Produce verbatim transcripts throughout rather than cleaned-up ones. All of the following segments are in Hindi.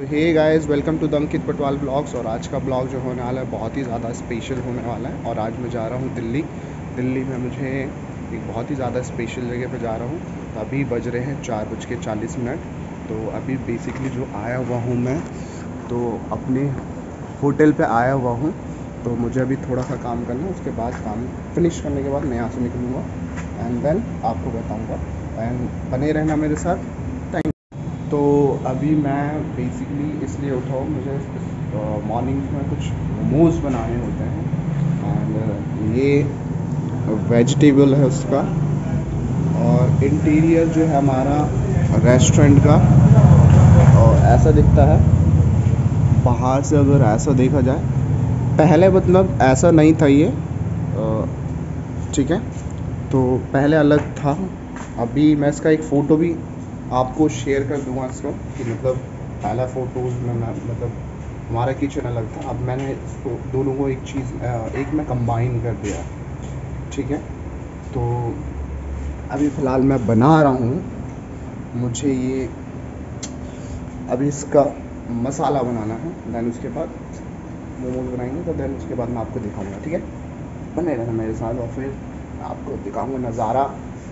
Hey guys, welcome to the Ankit Patwal vlogs. और आज का ब्लॉग जो होने वाला है बहुत ही ज़्यादा स्पेशल होने वाला है। और आज मैं जा रहा हूँ दिल्ली। दिल्ली में मुझे एक बहुत ही ज़्यादा स्पेशल जगह पे जा रहा हूँ। तो अभी बज रहे हैं चार बज के चालीस मिनट। तो अभी बेसिकली जो आया हुआ हूँ मैं तो अपने होटल पे आया हुआ हूँ। तो मुझे अभी थोड़ा सा काम करना है, उसके बाद काम फिनिश करने के बाद मैं यहाँ से निकलूँगा एंड देन आपको बताऊँगा। एंड बने रहना मेरे साथ। तो अभी मैं बेसिकली इसलिए उठा हूँ, मुझे मॉर्निंग में कुछ मोमोज बनाने होते हैं। एंड ये वेजिटेबल है उसका। और इंटीरियर जो है हमारा रेस्टोरेंट का और ऐसा दिखता है बाहर से। अगर ऐसा देखा जाए, पहले मतलब ऐसा नहीं था ये, ठीक है। तो पहले अलग था। अभी मैं इसका एक फ़ोटो भी आपको शेयर कर दूंगा इसको, कि मतलब पहला फ़ोटोज़ में मैं मतलब हमारा किचन अलग था। अब मैंने इसको दोनों को एक चीज़ एक में कंबाइन कर दिया, ठीक है। तो अभी फ़िलहाल मैं बना रहा हूँ। मुझे ये अभी इसका मसाला बनाना है, देन उसके बाद मोमोज बनाएंगे। तो देन उसके बाद मैं आपको दिखाऊंगा, ठीक है। बने रहना मेरे साथ और फिर आपको दिखाऊंगा नज़ारा।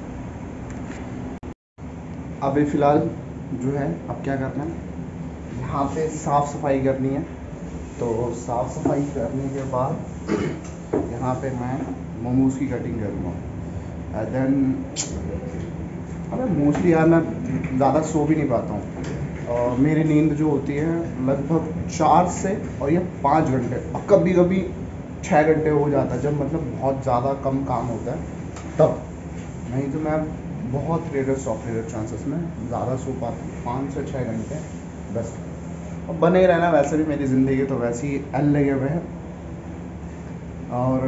अभी फ़िलहाल जो है अब क्या करना है, यहाँ पे साफ़ सफाई करनी है। तो साफ़ सफाई करने के बाद यहाँ पे मैं मोमोज की कटिंग करूँगा। देन अरे मोस्टली यार मैं ज़्यादा सो भी नहीं पाता हूँ। और मेरी नींद जो होती है लगभग चार से और ये पाँच घंटे, और कभी कभी छः घंटे हो जाता है जब मतलब बहुत ज़्यादा कम काम होता है तब। नहीं तो मैं बहुत रेयर ऑफ रेयर चांसेस में ज़्यादा सो पाता हूँ, पाँच से छः घंटे बस। अब बने ही रहना, वैसे भी मेरी ज़िंदगी तो वैसे ही एल लगे हुए हैं। और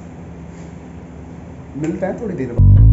मिलते हैं थोड़ी देर बाद।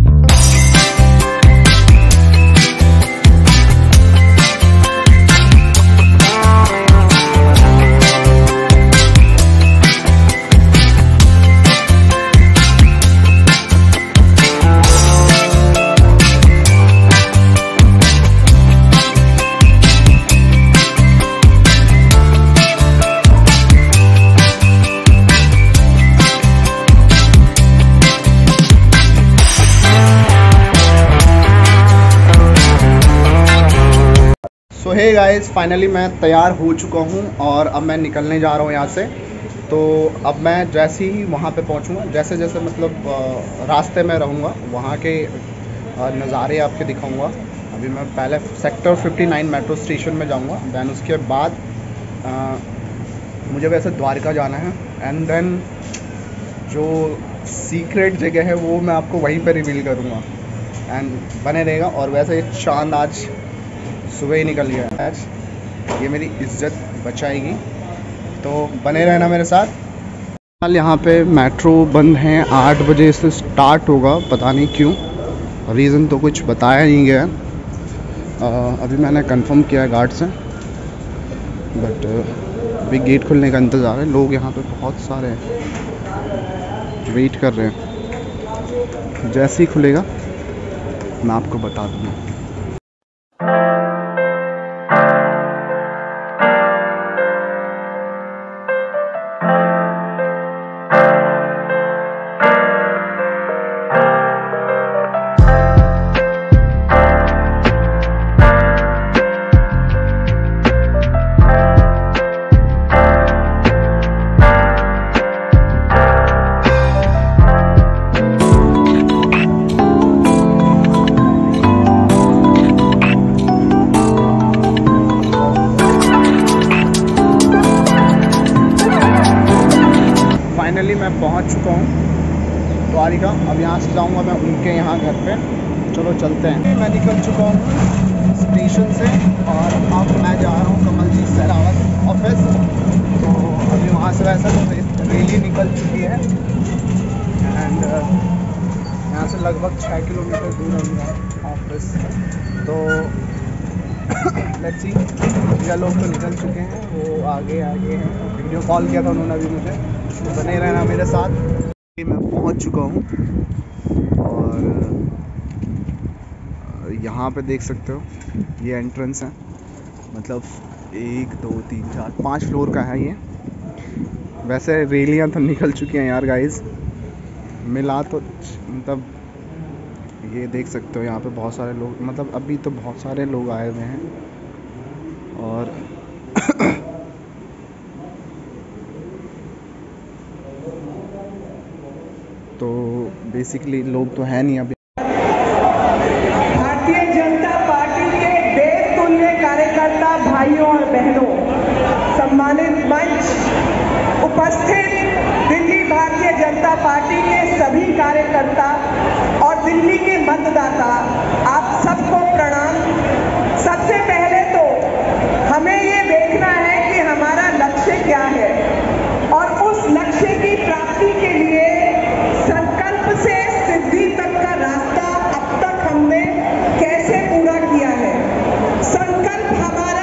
सो हे गाइस, फाइनली मैं तैयार हो चुका हूँ और अब मैं निकलने जा रहा हूँ यहाँ से। तो अब मैं जैसे ही वहाँ पे पहुँचूँगा, जैसे जैसे मतलब अ, रास्ते में रहूँगा वहाँ के अ, नज़ारे आपके दिखाऊँगा। अभी मैं पहले sector fifty nine metro station में जाऊँगा, दैन उसके बाद अ, मुझे वैसे द्वारका जाना है। एंड देन जो सीक्रेट जगह है वो मैं आपको वहीं पर रिवील करूँगा। एंड बने रहेगा। और वैसे चाँद आज सुबह ही निकल गया आज, ये मेरी इज्जत बचाएगी। तो बने रहना मेरे साथ। फिलहाल यहाँ पे मेट्रो बंद है, आठ बजे से स्टार्ट होगा, पता नहीं क्यों, रीज़न तो कुछ बताया नहीं गया। आ, अभी मैंने कंफर्म किया है गार्ड से, बट अभी गेट खुलने का इंतज़ार है। लोग यहाँ पे बहुत सारे हैं, वेट कर रहे हैं। जैसे ही खुलेगा मैं आपको बता दूँगा। फाइनली मैं पहुंच चुका हूं द्वारिका। अब यहाँ से जाऊंगा मैं उनके यहाँ घर पे। चलो चलते हैं। मैं निकल चुका हूँ स्टेशन से और अब मैं जा रहा हूँ कमल जी सहरावत ऑफिस। तो अभी वहाँ से वैसे तो रैली निकल चुकी है एंड यहाँ से लगभग छः किलोमीटर दूर है मेरा ऑफिस। तो लेट्स सी, भैया लोग तो निकल चुके हैं, वो आगे आगे हैं। वीडियो कॉल किया था उन्होंने अभी मुझे। तो बने रहना मेरे साथ। मैं पहुंच चुका हूं और यहाँ पे देख सकते हो ये एंट्रेंस है। मतलब एक दो तीन चार पाँच फ्लोर का है ये। वैसे रेलियाँ तो निकल चुकी हैं यार गाइस, मिला तो मतलब ये देख सकते हो यहाँ पे बहुत सारे लोग, मतलब अभी तो बहुत सारे लोग आए हुए हैं। और तो बेसिकली लोग तो है नहीं अभी। भारतीय जनता पार्टी के देवतुल्य कार्यकर्ता भाइयों और बहनों, सम्मानित मंच, उपस्थित दिल्ली भारतीय जनता पार्टी के सभी कार्यकर्ता और दिल्ली के मतदाता, आप सबको प्रणाम। सबसे पहले तो हमें ये देखना है कि हमारा लक्ष्य क्या है और उस लक्ष्य की प्राप्ति के लिए संकल्प से सिद्धि तक का रास्ता अब तक हमने कैसे पूरा किया है। संकल्प हमारा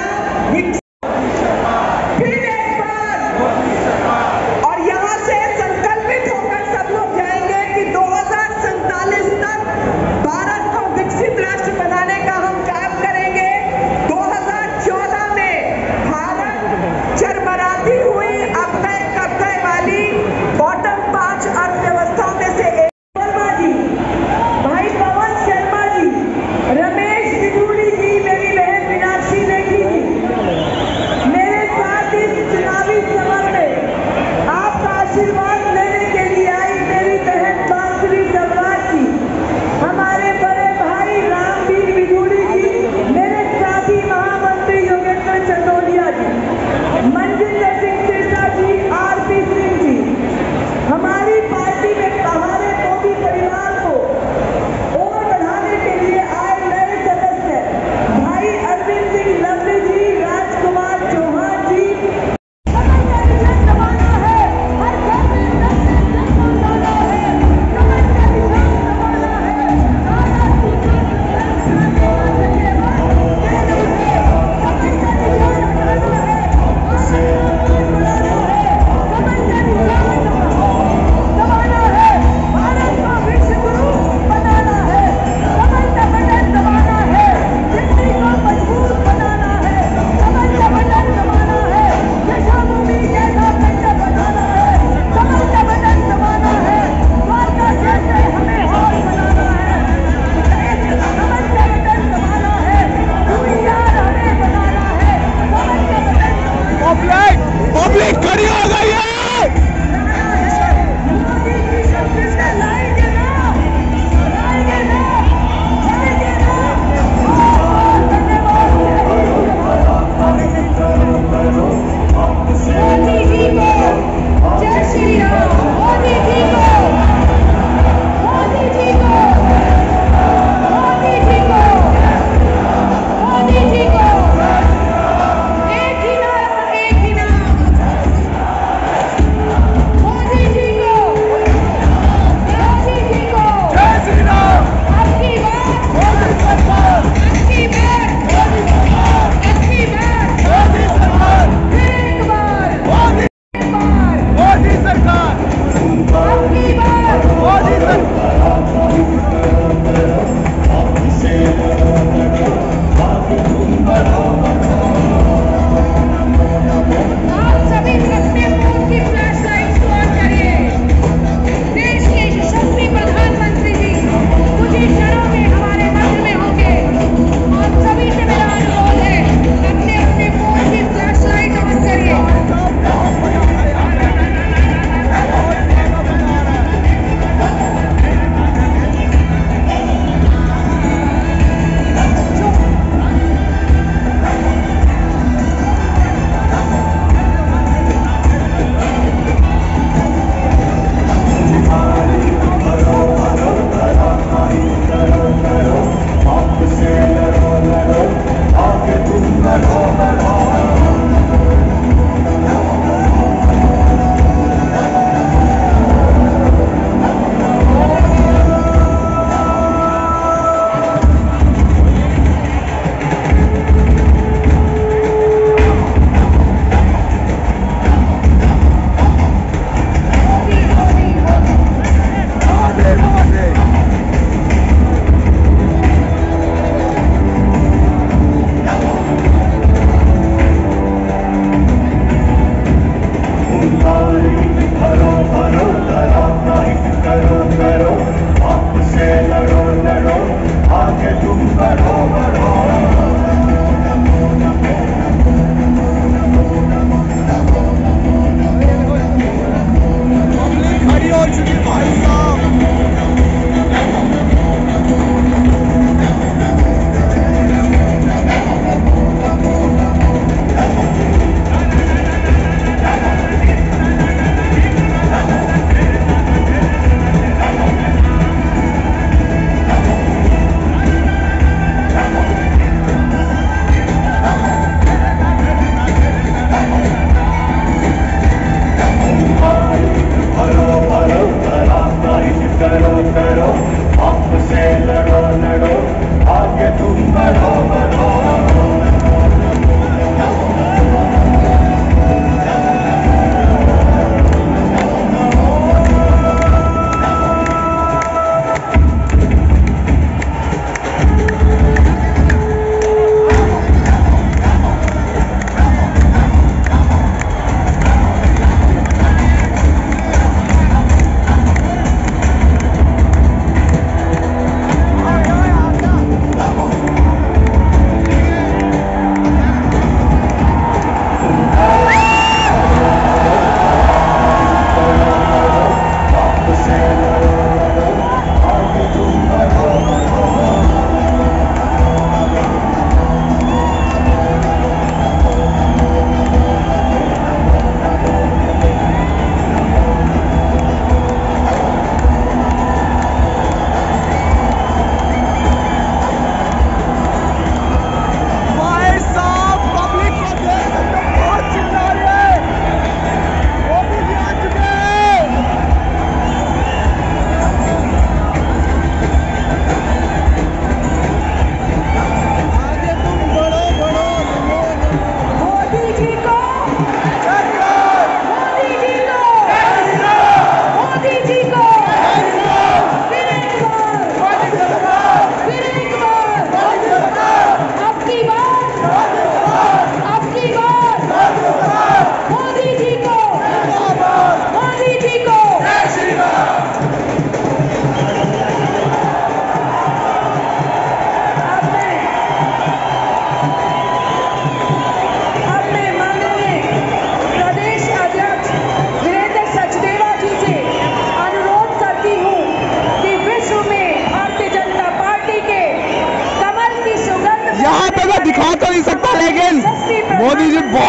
फिर एक बार, और यहाँ से संकल्पित होकर सब लोग जाएंगे कि दो हज़ार सैंतालीस तक भारत को विकसित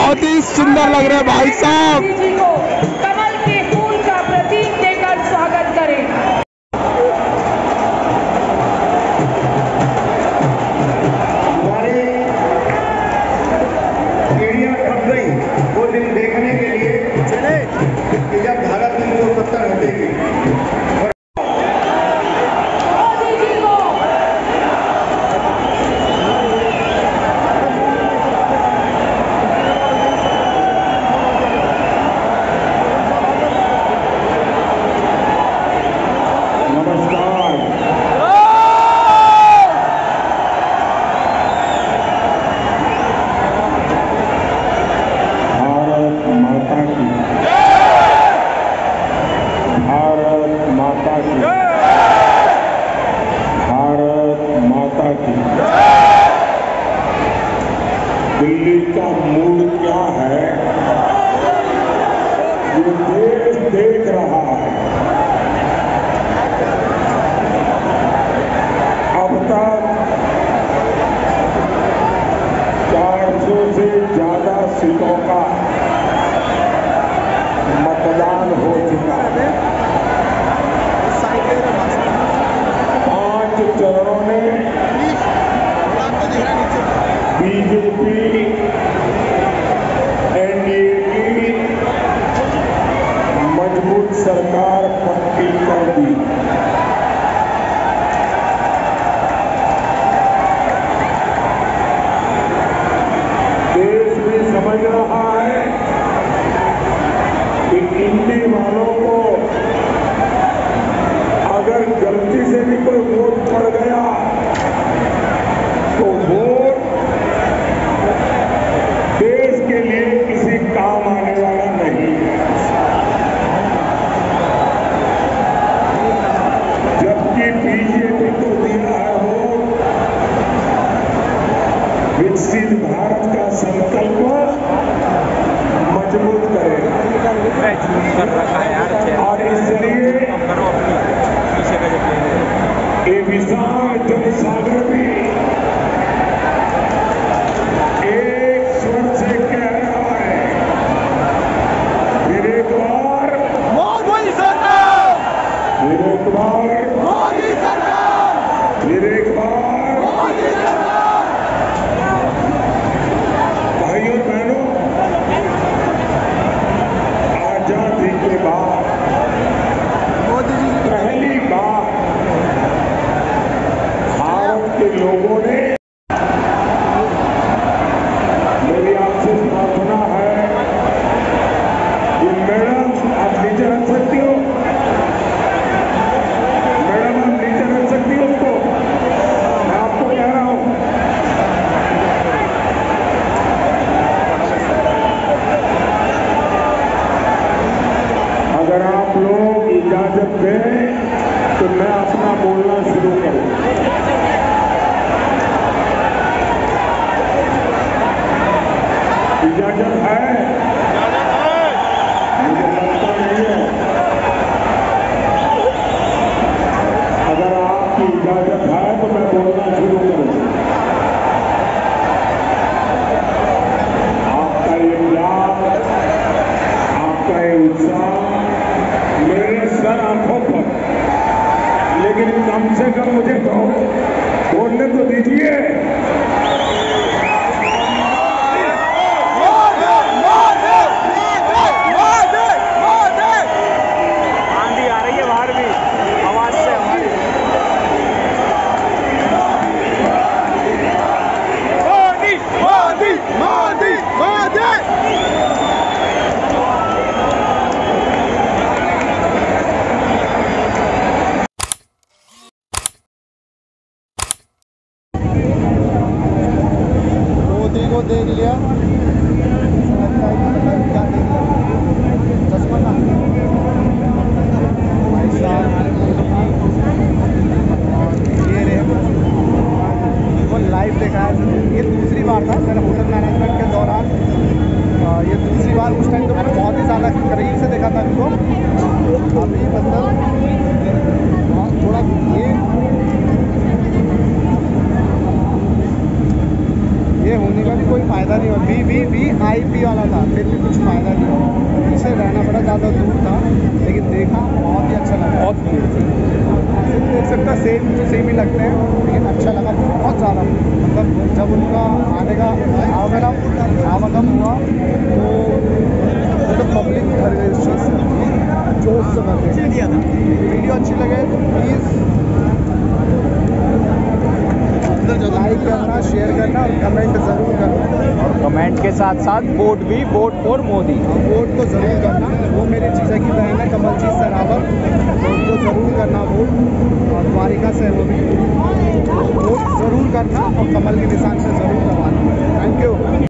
बहुत ही सुंदर लग रहे हैं भाई साहब। जी को कमल के फूल का प्रतीक देकर स्वागत करें। हमारी चिड़िया खप गई वो दिन देखने के लिए कि जब धारा तीन सौ सत्तर हटेगी। दिल्ली का मूड क्या है ये देश देख रहा है। अब तक चार सौ से ज्यादा सीटों का मतदान हो चुका है। पांच चरणों में बीजेपी एनडीए की मजबूत सरकार पक्की कर दी। देश भी समझ रहा है कि इंडी वालों को अगर गलती से भी कोई वोट पड़ गया तो वोट देश के लिए किसी काम आने वाला नहीं है। जबकि बीजेपी को दिया है वोट विकसित भारत का संकल्प मजबूत करेगा और इसलिए ये विशाल जनसागर भी भाइयों बहनों, आजादी के बाद पहली बार भारत के लोगों ने, मेरी आपसे प्रार्थना है कि मैडम आप नीचे रख सकती हो, मैडम आप नीचे रख सकती हो उसको, मैं आपको कह रहा हूं। अगर आप लोग इजाजत दें तो मैं अपना बोलना शुरू करूं। इजाजत है? मुझे लगता नहीं है। अगर आपकी इजाजत है तो मैं बोलना शुरू करूं। आपका ये प्यार, आपका ये उत्साह मेरे सर आंखों पर, लेकिन कम से कम मुझे तो बोलने तो दीजिए। आंधी आ रही है बाहर भी, आवाज से हमारी। मोदी मोदी मोदी मोदी। मोदी को देख लिया, लगता है कि पता नहीं क्या देख लिया। चश्मा ना भाई साहब, ये रहे वो लाइव देखा है। ये दूसरी बार था मेरा होटल मैनेजमेंट के दौरान, ये दूसरी बार। उस टाइम तो मैंने बहुत ही ज़्यादा करीब से देखा था इनको। अभी मतलब थोड़ा ये ये होने का भी कोई फ़ायदा नहीं हुआ। V V V I P वाला था, फिर भी कुछ फ़ायदा नहीं हुआ। इससे रहना बड़ा ज़्यादा दूर था, लेकिन देखा बहुत ही अच्छा लगा। बहुत भीड़ थी। देख सकता सेम टू सेम ही लगते हैं, लेकिन अच्छा लगा बहुत ज़्यादा। मतलब जब उनका आने का आवागमन आवागम हुआ तो मतलब पब्लिक भर गई उस चीज़ से, जोश से भर गई। वीडियो अच्छी लगे तो प्लीज़ लाइक करना, शेयर करना और कमेंट ज़रूर करना। और कमेंट के साथ साथ वोट भी, वोट फॉर मोदी। वोट को ज़रूर करना। वो मेरे जीजा की बहन है कमलजीत सरावत, तो उनको ज़रूर करना वोट। और द्वारिका से वो भी वोट ज़रूर करना और कमल के निशान से ज़रूर करवाना। Thank you.